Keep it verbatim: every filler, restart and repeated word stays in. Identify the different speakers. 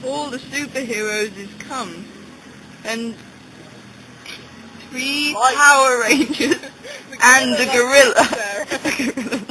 Speaker 1: all the superheroes has come, and three
Speaker 2: Mike.
Speaker 1: Power Rangers
Speaker 2: The
Speaker 1: and the
Speaker 2: gorilla
Speaker 1: gorilla.
Speaker 2: that's there.
Speaker 1: The gorilla